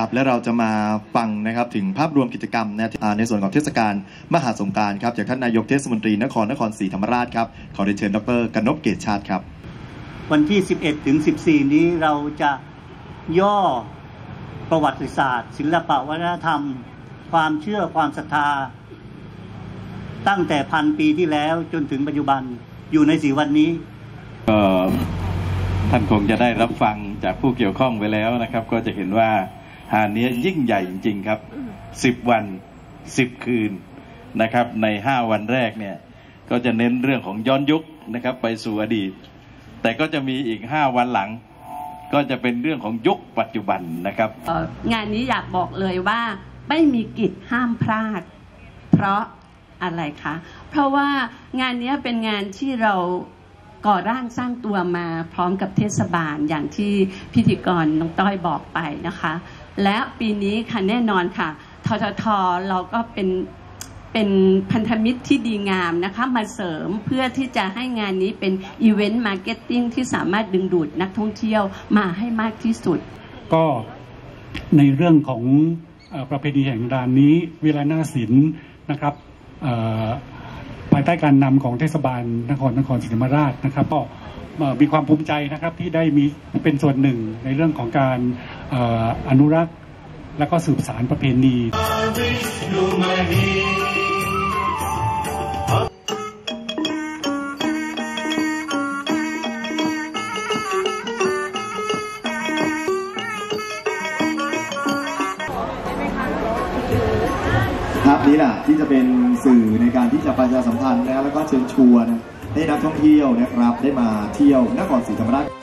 ครับและเราจะมาฟังนะครับถึงภาพรวมกิจกรรมในส่วนของเทศกาลมหสงกรานต์ครับจากท่านนายกเทศมนตรีนครศรีธรรมราชครับขอเรียนเชิญดร.กนพเกตชาติครับวันที่11ถึง14นี้เราจะย่อประวัติศาสตร์ศิลปวัฒนธรรมความเชื่อความศรัทธาตั้งแต่1,000 ปีที่แล้วจนถึงปัจจุบันอยู่ใน4 วันนี้ก็ท่านคงจะได้รับฟังจากผู้เกี่ยวข้องไปแล้วนะครับก็จะเห็นว่าหาดนี้ยิ่งใหญ่จริงๆครับ10 วัน10 คืนนะครับใน5 วันแรกเนี่ยก็จะเน้นเรื่องของย้อนยุคนะครับไปสู่อดีตแต่ก็จะมีอีก5 วันหลังก็จะเป็นเรื่องของยุคปัจจุบันนะครับงานนี้อยากบอกเลยว่าไม่มีกิจห้ามพลาดเพราะอะไรคะเพราะว่างานนี้เป็นงานที่เราก่อร่างสร้างตัวมาพร้อมกับเทศบาลอย่างที่พิธีกรน้องต้อยบอกไปนะคะและปีนี้ค่ะแน่นอนค่ะททท.เราก็เป็นพันธมิตรที่ดีงามนะคะมาเสริมเพื่อที่จะให้งานนี้เป็นอีเวนต์มาร์เก็ตติ้งที่สามารถดึงดูดนักท่องเที่ยวมาให้มากที่สุดก็ในเรื่องของประเพณีแห่งดานนี้เวลาหน้าศิลป์นะครับภายใต้การนำของเทศบาลนครศรีธรรมราชนะครับก็มีความภูมิใจนะครับที่ได้มีเป็นส่วนหนึ่งในเรื่องของการอนุรักษ์และก็สืบสานประเพณีภาพนี้แหละที่จะเป็นสื่อในการที่จะประชาสัมพันธ์แล้วก็เชิญชวนให้นักท่องเที่ยวนะครับได้มาเที่ยวนครศรีธรรมราช